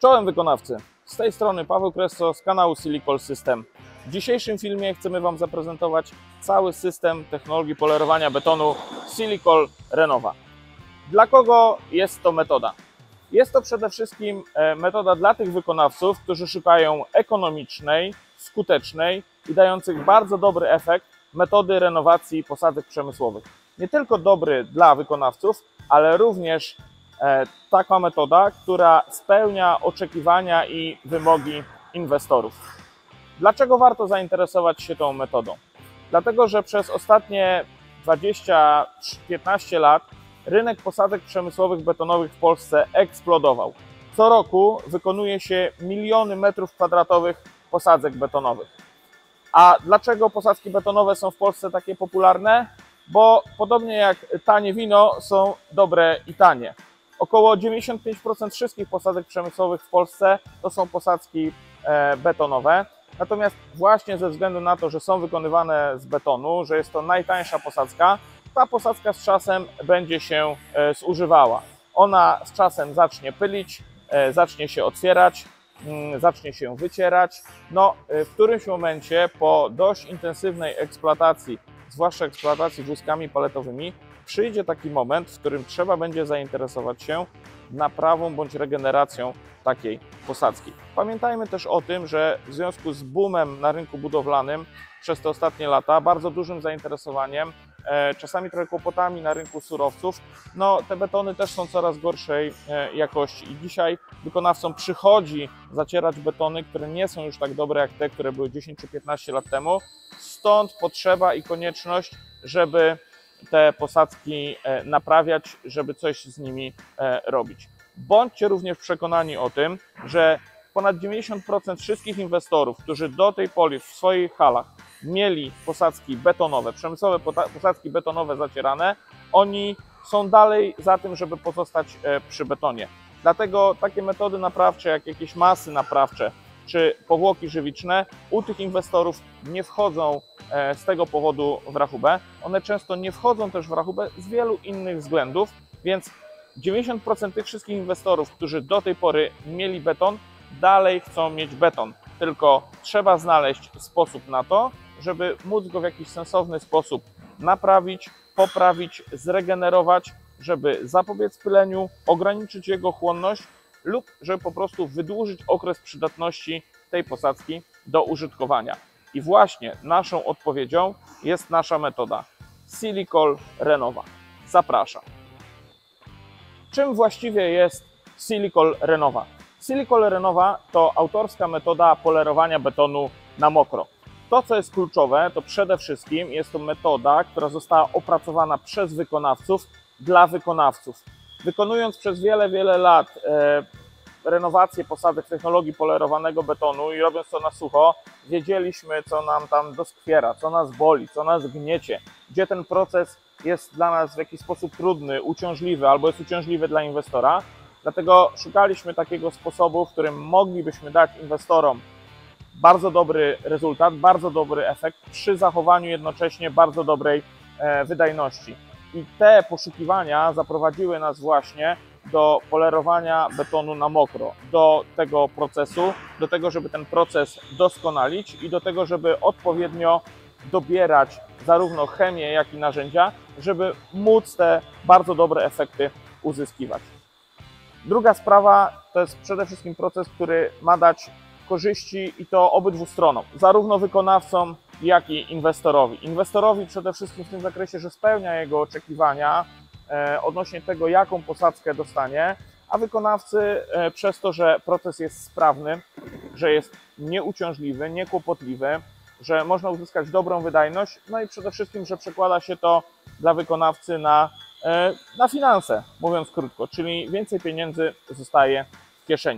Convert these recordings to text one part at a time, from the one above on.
Czołem wykonawcy, z tej strony Paweł Kresso z kanału Silicol System. W dzisiejszym filmie chcemy Wam zaprezentować cały system technologii polerowania betonu Silicol Renova. Dla kogo jest to metoda? Jest to przede wszystkim metoda dla tych wykonawców, którzy szukają ekonomicznej, skutecznej i dających bardzo dobry efekt metody renowacji posadzek przemysłowych. Nie tylko dobry dla wykonawców, ale również taka metoda, która spełnia oczekiwania i wymogi inwestorów. Dlaczego warto zainteresować się tą metodą? Dlatego, że przez ostatnie 20-15 lat rynek posadzek przemysłowych betonowych w Polsce eksplodował. Co roku wykonuje się miliony metrów kwadratowych posadzek betonowych. A dlaczego posadzki betonowe są w Polsce takie popularne? Bo podobnie jak tanie wino, są dobre i tanie. Około 95% wszystkich posadzek przemysłowych w Polsce to są posadzki betonowe. Natomiast właśnie ze względu na to, że są wykonywane z betonu, że jest to najtańsza posadzka, ta posadzka z czasem będzie się zużywała. Ona z czasem zacznie pylić, zacznie się otwierać, zacznie się wycierać. No, w którymś momencie po dość intensywnej eksploatacji, zwłaszcza eksploatacji wózkami paletowymi, przyjdzie taki moment, w którym trzeba będzie zainteresować się naprawą bądź regeneracją takiej posadzki. Pamiętajmy też o tym, że w związku z boomem na rynku budowlanym przez te ostatnie lata, bardzo dużym zainteresowaniem, czasami trochę kłopotami na rynku surowców, no te betony też są coraz gorszej jakości i dzisiaj wykonawcom przychodzi zacierać betony, które nie są już tak dobre jak te, które były 10 czy 15 lat temu. Stąd potrzeba i konieczność, żeby te posadzki naprawiać, żeby coś z nimi robić. Bądźcie również przekonani o tym, że ponad 90% wszystkich inwestorów, którzy do tej pory w swoich halach mieli posadzki betonowe, przemysłowe posadzki betonowe zacierane, oni są dalej za tym, żeby pozostać przy betonie. Dlatego takie metody naprawcze, jak jakieś masy naprawcze czy powłoki żywiczne, u tych inwestorów nie wchodzą z tego powodu w rachubę. One często nie wchodzą też w rachubę z wielu innych względów, więc 90% tych wszystkich inwestorów, którzy do tej pory mieli beton, dalej chcą mieć beton. Tylko trzeba znaleźć sposób na to, żeby móc go w jakiś sensowny sposób naprawić, poprawić, zregenerować, żeby zapobiec pyleniu, ograniczyć jego chłonność lub żeby po prostu wydłużyć okres przydatności tej posadzki do użytkowania. I właśnie naszą odpowiedzią jest nasza metoda Silicol Renova. Zapraszam. Czym właściwie jest Silicol Renova? Silicol Renova to autorska metoda polerowania betonu na mokro. To, co jest kluczowe, to przede wszystkim jest to metoda, która została opracowana przez wykonawców dla wykonawców. Wykonując przez wiele lat renowację posadzek technologii polerowanego betonu i robiąc to na sucho, wiedzieliśmy, co nam tam doskwiera, co nas boli, co nas gniecie, gdzie ten proces jest dla nas w jakiś sposób trudny, uciążliwy albo jest uciążliwy dla inwestora. Dlatego szukaliśmy takiego sposobu, w którym moglibyśmy dać inwestorom bardzo dobry rezultat, bardzo dobry efekt przy zachowaniu jednocześnie bardzo dobrej wydajności. I te poszukiwania zaprowadziły nas właśnie do polerowania betonu na mokro, do tego procesu, do tego, żeby ten proces doskonalić i do tego, żeby odpowiednio dobierać zarówno chemię, jak i narzędzia, żeby móc te bardzo dobre efekty uzyskiwać. Druga sprawa to jest przede wszystkim proces, który ma dać korzyści i to obydwu stronom, zarówno wykonawcom, jak i inwestorowi. Inwestorowi przede wszystkim w tym zakresie, że spełnia jego oczekiwania odnośnie tego, jaką posadzkę dostanie, a wykonawcy przez to, że proces jest sprawny, że jest nieuciążliwy, niekłopotliwy, że można uzyskać dobrą wydajność, no i przede wszystkim, że przekłada się to dla wykonawcy na finanse, mówiąc krótko, czyli więcej pieniędzy zostaje w kieszeni.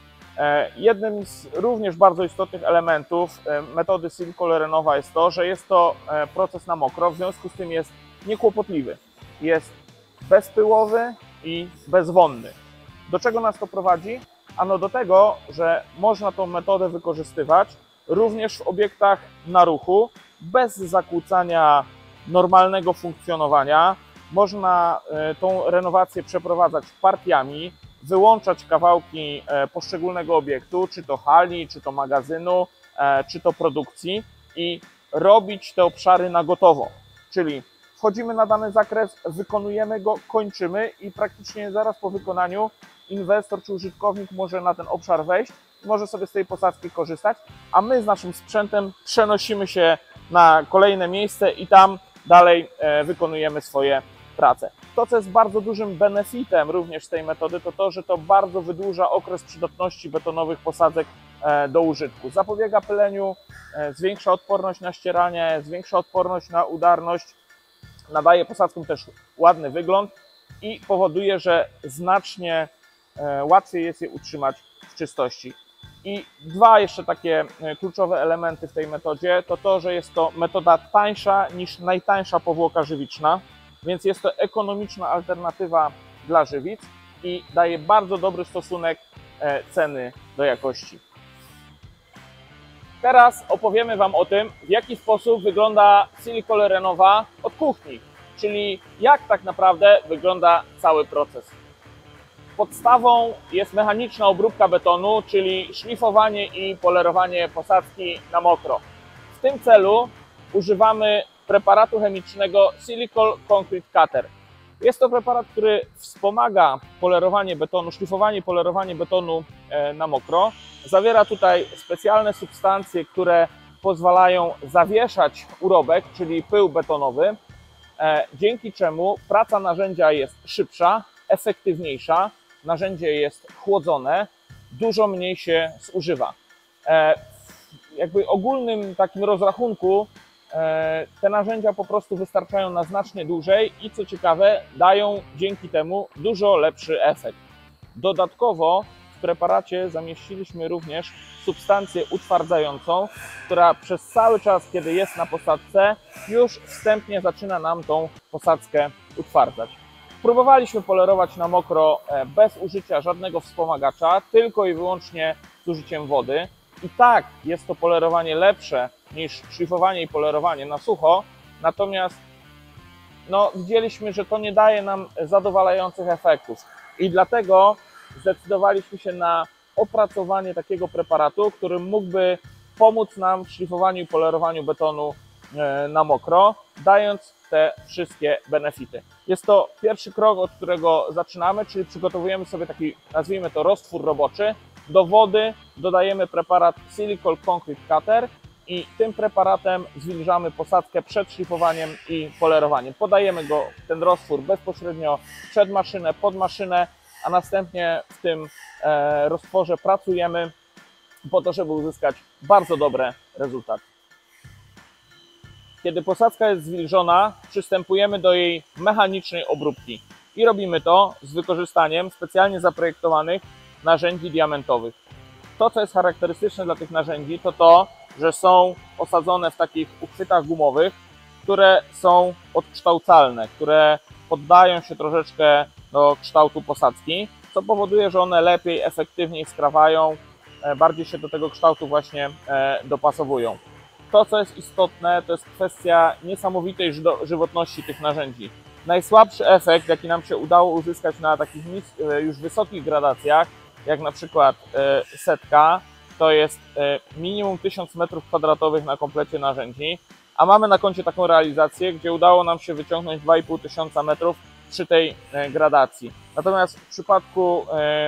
Jednym z również bardzo istotnych elementów metody Silicol Renova jest to, że jest to proces na mokro, w związku z tym jest niekłopotliwy, jest bezpyłowy i bezwonny. Do czego nas to prowadzi? Ano do tego, że można tą metodę wykorzystywać również w obiektach na ruchu, bez zakłócania normalnego funkcjonowania. Można tą renowację przeprowadzać partiami, wyłączać kawałki poszczególnego obiektu, czy to hali, czy to magazynu, czy to produkcji i robić te obszary na gotowo. Czyli wchodzimy na dany zakres, wykonujemy go, kończymy i praktycznie zaraz po wykonaniu inwestor czy użytkownik może na ten obszar wejść, może sobie z tej posadzki korzystać, a my z naszym sprzętem przenosimy się na kolejne miejsce i tam dalej wykonujemy swoje prace. To, co jest bardzo dużym benefitem również z tej metody, to to, że to bardzo wydłuża okres przydatności betonowych posadzek do użytku. Zapobiega pyleniu, zwiększa odporność na ścieranie, zwiększa odporność na udarność, nadaje posadzkom też ładny wygląd i powoduje, że znacznie łatwiej jest je utrzymać w czystości. I dwa jeszcze takie kluczowe elementy w tej metodzie to to, że jest to metoda tańsza niż najtańsza powłoka żywiczna, więc jest to ekonomiczna alternatywa dla żywic i daje bardzo dobry stosunek ceny do jakości. Teraz opowiemy Wam o tym, w jaki sposób wygląda Silicol Renova od kuchni, czyli jak tak naprawdę wygląda cały proces. Podstawą jest mechaniczna obróbka betonu, czyli szlifowanie i polerowanie posadzki na mokro. W tym celu używamy preparatu chemicznego Silicol Concrete Cutter. Jest to preparat, który wspomaga polerowanie betonu, szlifowanie i polerowanie betonu na mokro. Zawiera tutaj specjalne substancje, które pozwalają zawieszać urobek, czyli pył betonowy, dzięki czemu praca narzędzia jest szybsza, efektywniejsza, narzędzie jest chłodzone, dużo mniej się zużywa. Jakby ogólnym takim rozrachunku te narzędzia po prostu wystarczają na znacznie dłużej i co ciekawe dają dzięki temu dużo lepszy efekt. Dodatkowo w preparacie zamieściliśmy również substancję utwardzającą, która przez cały czas, kiedy jest na posadzce, już wstępnie zaczyna nam tą posadzkę utwardzać. Próbowaliśmy polerować na mokro bez użycia żadnego wspomagacza, tylko i wyłącznie z użyciem wody. I tak jest to polerowanie lepsze niż szlifowanie i polerowanie na sucho, natomiast widzieliśmy, że to nie daje nam zadowalających efektów i dlatego zdecydowaliśmy się na opracowanie takiego preparatu, który mógłby pomóc nam w szlifowaniu i polerowaniu betonu na mokro, dając te wszystkie benefity. Jest to pierwszy krok, od którego zaczynamy, czyli przygotowujemy sobie taki, nazwijmy to, roztwór roboczy. Do wody dodajemy preparat Silicol Concrete Cutter i tym preparatem zwilżamy posadzkę przed szlifowaniem i polerowaniem. Podajemy go, ten roztwór, bezpośrednio przed maszynę, pod maszynę, a następnie w tym roztworze pracujemy po to, żeby uzyskać bardzo dobre rezultaty. Kiedy posadzka jest zwilżona, przystępujemy do jej mechanicznej obróbki i robimy to z wykorzystaniem specjalnie zaprojektowanych narzędzi diamentowych. To, co jest charakterystyczne dla tych narzędzi, to to, że są osadzone w takich uchwytach gumowych, które są odkształcalne, które poddają się troszeczkę do kształtu posadzki, co powoduje, że one lepiej, efektywniej skrawają, bardziej się do tego kształtu właśnie dopasowują. To, co jest istotne, to jest kwestia niesamowitej żywotności tych narzędzi. Najsłabszy efekt, jaki nam się udało uzyskać na takich już wysokich gradacjach, jak na przykład setka, to jest minimum 1000 m2 na komplecie narzędzi, a mamy na koncie taką realizację, gdzie udało nam się wyciągnąć 2500 metrów przy tej gradacji. Natomiast w przypadku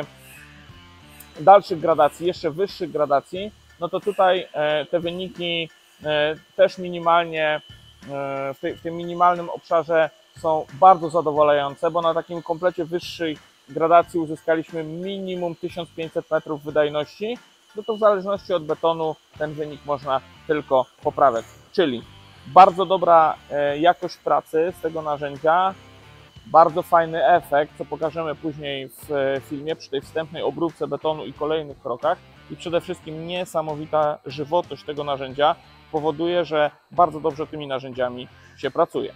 dalszych gradacji, jeszcze wyższych gradacji, no to tutaj te wyniki też minimalnie, w tym minimalnym obszarze są bardzo zadowalające, bo na takim komplecie wyższej gradacji uzyskaliśmy minimum 1500 metrów wydajności, no to w zależności od betonu ten wynik można tylko poprawiać. Czyli bardzo dobra jakość pracy z tego narzędzia, bardzo fajny efekt, co pokażemy później w filmie przy tej wstępnej obróbce betonu i kolejnych krokach i przede wszystkim niesamowita żywotność tego narzędzia powoduje, że bardzo dobrze tymi narzędziami się pracuje.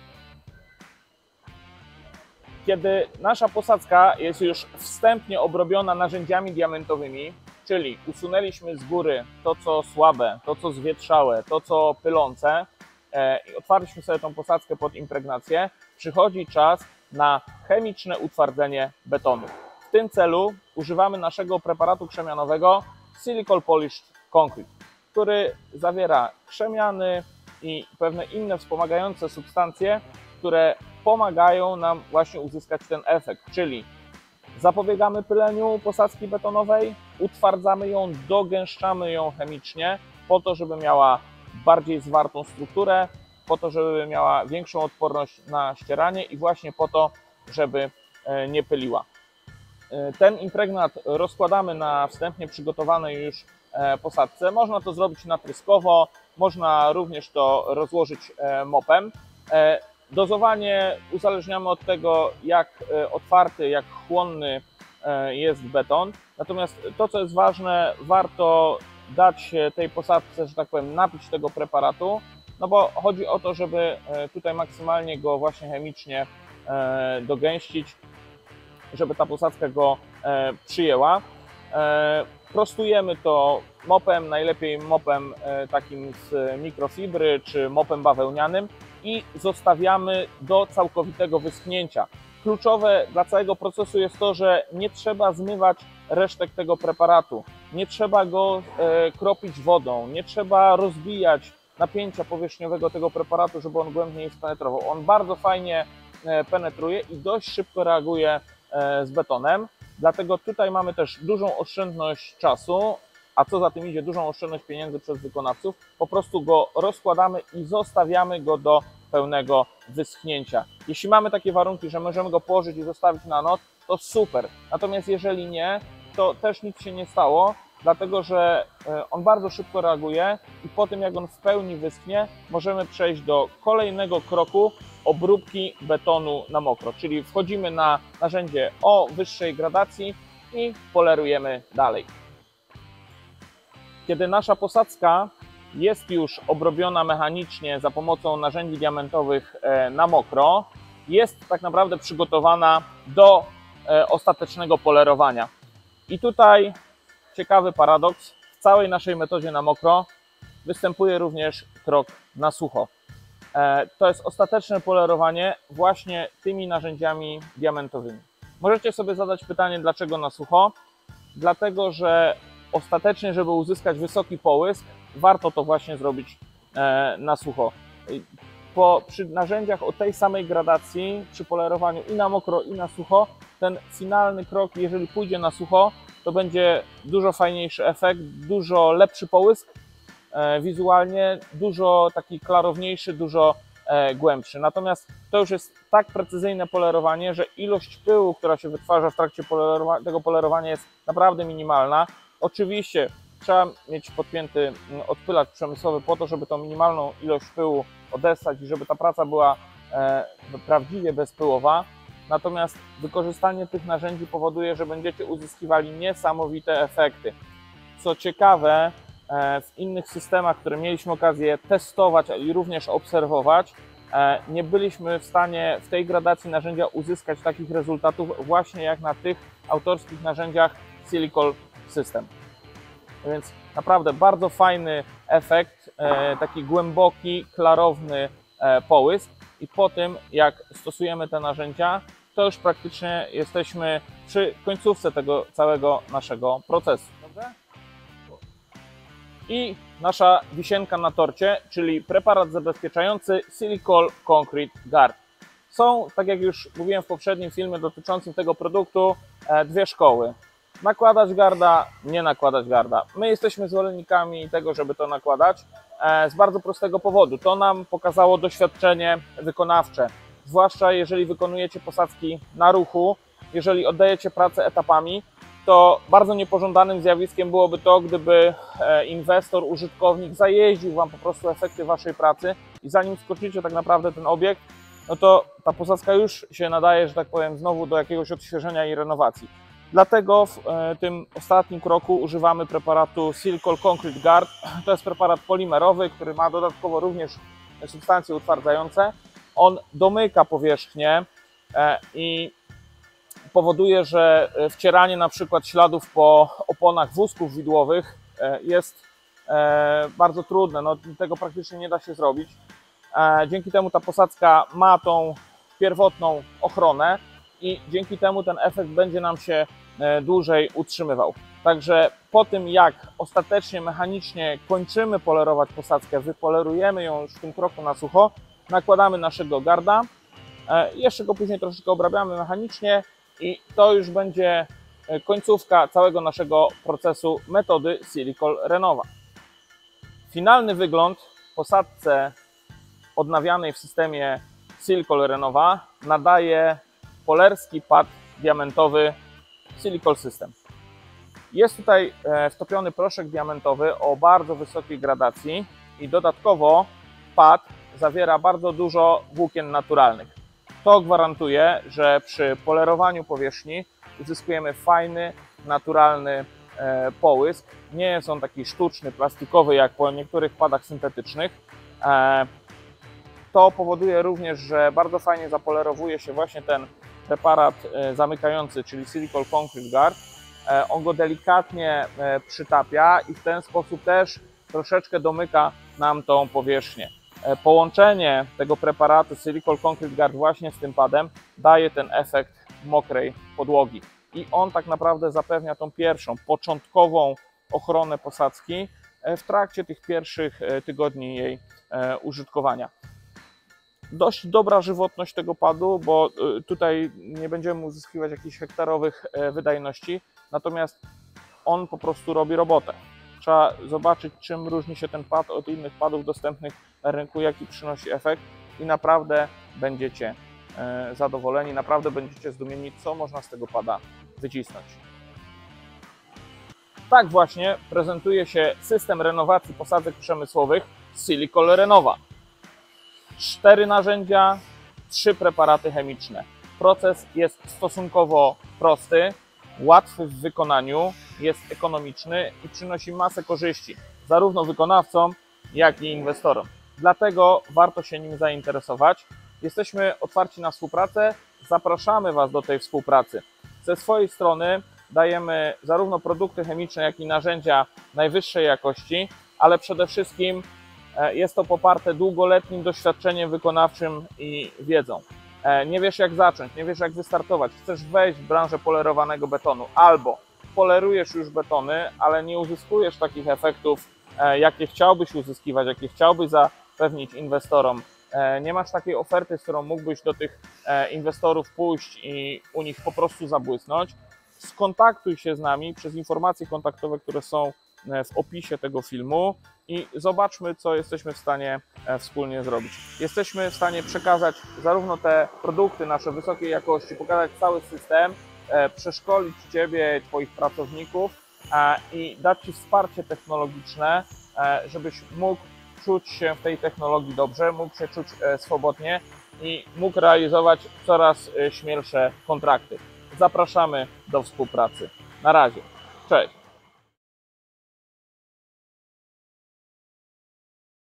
Kiedy nasza posadzka jest już wstępnie obrobiona narzędziami diamentowymi, czyli usunęliśmy z góry to, co słabe, to, co zwietrzałe, to, co pylące i otwarliśmy sobie tą posadzkę pod impregnację, przychodzi czas na chemiczne utwardzenie betonu. W tym celu używamy naszego preparatu krzemianowego Silicol Polished Concrete, który zawiera krzemiany i pewne inne wspomagające substancje, które pomagają nam właśnie uzyskać ten efekt, czyli zapobiegamy pyleniu posadzki betonowej, utwardzamy ją, dogęszczamy ją chemicznie po to, żeby miała bardziej zwartą strukturę, po to, żeby miała większą odporność na ścieranie i właśnie po to, żeby nie pyliła. Ten impregnat rozkładamy na wstępnie przygotowanej już posadzce. Można to zrobić natryskowo, można również to rozłożyć mopem. Dozowanie uzależniamy od tego, jak otwarty, jak chłonny jest beton. Natomiast to, co jest ważne, warto dać tej posadzce, że tak powiem, napić tego preparatu, no bo chodzi o to, żeby tutaj maksymalnie go właśnie chemicznie dogęścić, żeby ta posadzka go przyjęła. Prostujemy to mopem, najlepiej mopem takim z mikrofibry czy mopem bawełnianym i zostawiamy do całkowitego wyschnięcia. Kluczowe dla całego procesu jest to, że nie trzeba zmywać resztek tego preparatu, nie trzeba go kropić wodą, nie trzeba rozbijać napięcia powierzchniowego tego preparatu, żeby on głębiej spenetrował. On bardzo fajnie penetruje i dość szybko reaguje z betonem, dlatego tutaj mamy też dużą oszczędność czasu, a co za tym idzie, dużą oszczędność pieniędzy przez wykonawców. Po prostu go rozkładamy i zostawiamy go do pełnego wyschnięcia. Jeśli mamy takie warunki, że możemy go położyć i zostawić na noc, to super. Natomiast jeżeli nie, to też nic się nie stało, dlatego że on bardzo szybko reaguje i po tym, jak on w pełni wyschnie, możemy przejść do kolejnego kroku obróbki betonu na mokro, czyli wchodzimy na narzędzie o wyższej gradacji i polerujemy dalej. Kiedy nasza posadzka jest już obrobiona mechanicznie za pomocą narzędzi diamentowych na mokro, jest tak naprawdę przygotowana do ostatecznego polerowania. I tutaj ciekawy paradoks, w całej naszej metodzie na mokro występuje również krok na sucho. To jest ostateczne polerowanie właśnie tymi narzędziami diamentowymi. Możecie sobie zadać pytanie, dlaczego na sucho? Dlatego, że ostatecznie, żeby uzyskać wysoki połysk, warto to właśnie zrobić na sucho. Przy narzędziach o tej samej gradacji, przy polerowaniu i na mokro, i na sucho, ten finalny krok, jeżeli pójdzie na sucho, to będzie dużo fajniejszy efekt, dużo lepszy połysk wizualnie, dużo taki klarowniejszy, dużo głębszy. Natomiast to już jest tak precyzyjne polerowanie, że ilość pyłu, która się wytwarza w trakcie tego polerowania, jest naprawdę minimalna. Oczywiście trzeba mieć podpięty odpylacz przemysłowy po to, żeby tą minimalną ilość pyłu odessać i żeby ta praca była prawdziwie bezpyłowa. Natomiast wykorzystanie tych narzędzi powoduje, że będziecie uzyskiwali niesamowite efekty. Co ciekawe, w innych systemach, które mieliśmy okazję testować i również obserwować, nie byliśmy w stanie w tej gradacji narzędzia uzyskać takich rezultatów właśnie jak na tych autorskich narzędziach Silicol System. Więc naprawdę bardzo fajny efekt, taki głęboki, klarowny połysk i po tym, jak stosujemy te narzędzia, to już praktycznie jesteśmy przy końcówce tego całego naszego procesu. Dobrze? I nasza wisienka na torcie, czyli preparat zabezpieczający Silicol Concrete Guard. Są, tak jak już mówiłem w poprzednim filmie dotyczącym tego produktu, dwie szkoły. Nakładać garda, nie nakładać garda. My jesteśmy zwolennikami tego, żeby to nakładać z bardzo prostego powodu. To nam pokazało doświadczenie wykonawcze. Zwłaszcza jeżeli wykonujecie posadzki na ruchu, jeżeli oddajecie pracę etapami, to bardzo niepożądanym zjawiskiem byłoby to, gdyby inwestor, użytkownik zajeździł Wam po prostu efekty Waszej pracy i zanim skończycie tak naprawdę ten obiekt, no to ta posadzka już się nadaje, że tak powiem, znowu do jakiegoś odświeżenia i renowacji. Dlatego w tym ostatnim kroku używamy preparatu Silicol Concrete Guard. To jest preparat polimerowy, który ma dodatkowo również substancje utwardzające. On domyka powierzchnię i powoduje, że wcieranie na przykład śladów po oponach wózków widłowych jest bardzo trudne. No, tego praktycznie nie da się zrobić. Dzięki temu ta posadzka ma tą pierwotną ochronę i dzięki temu ten efekt będzie nam się dłużej utrzymywał. Także po tym, jak ostatecznie mechanicznie kończymy polerować posadzkę, wypolerujemy ją już w tym kroku na sucho, nakładamy naszego garda, jeszcze go później troszeczkę obrabiamy mechanicznie i to już będzie końcówka całego naszego procesu metody Silicol Renova. Finalny wygląd posadce odnawianej w systemie Silicol Renova nadaje polerski pad diamentowy Silicol System. Jest tutaj wtopiony proszek diamentowy o bardzo wysokiej gradacji i dodatkowo pad zawiera bardzo dużo włókien naturalnych. To gwarantuje, że przy polerowaniu powierzchni uzyskujemy fajny, naturalny połysk. Nie jest on taki sztuczny, plastikowy jak po niektórych padach syntetycznych. To powoduje również, że bardzo fajnie zapolerowuje się właśnie ten preparat zamykający, czyli Silicol Concrete Guard. On go delikatnie przytapia i w ten sposób też troszeczkę domyka nam tą powierzchnię. Połączenie tego preparatu Silicol Concrete Guard właśnie z tym padem daje ten efekt mokrej podłogi. I on tak naprawdę zapewnia tą pierwszą, początkową ochronę posadzki w trakcie tych pierwszych tygodni jej użytkowania. Dość dobra żywotność tego padu, bo tutaj nie będziemy uzyskiwać jakichś hektarowych wydajności, natomiast on po prostu robi robotę. Trzeba zobaczyć, czym różni się ten pad od innych padów dostępnych na rynku, jaki przynosi efekt i naprawdę będziecie zadowoleni, naprawdę będziecie zdumieni, co można z tego pada wycisnąć. Tak właśnie prezentuje się system renowacji posadzek przemysłowych Silicol Renova. 4 narzędzia, 3 preparaty chemiczne. Proces jest stosunkowo prosty, łatwy w wykonaniu, jest ekonomiczny i przynosi masę korzyści zarówno wykonawcom, jak i inwestorom. Dlatego warto się nim zainteresować. Jesteśmy otwarci na współpracę, zapraszamy Was do tej współpracy. Ze swojej strony dajemy zarówno produkty chemiczne, jak i narzędzia najwyższej jakości, ale przede wszystkim jest to poparte długoletnim doświadczeniem wykonawczym i wiedzą. Nie wiesz jak zacząć, nie wiesz jak wystartować, chcesz wejść w branżę polerowanego betonu albo polerujesz już betony, ale nie uzyskujesz takich efektów, jakie chciałbyś uzyskiwać, jakie chciałbyś zapewnić inwestorom. Nie masz takiej oferty, z którą mógłbyś do tych inwestorów pójść i u nich po prostu zabłysnąć. Skontaktuj się z nami przez informacje kontaktowe, które są w opisie tego filmu i zobaczmy, co jesteśmy w stanie wspólnie zrobić. Jesteśmy w stanie przekazać zarówno te produkty nasze wysokiej jakości, pokazać cały system, przeszkolić Ciebie, Twoich pracowników i dać Ci wsparcie technologiczne, żebyś mógł czuć się w tej technologii dobrze, mógł się czuć swobodnie i mógł realizować coraz śmielsze kontrakty. Zapraszamy do współpracy. Na razie. Cześć.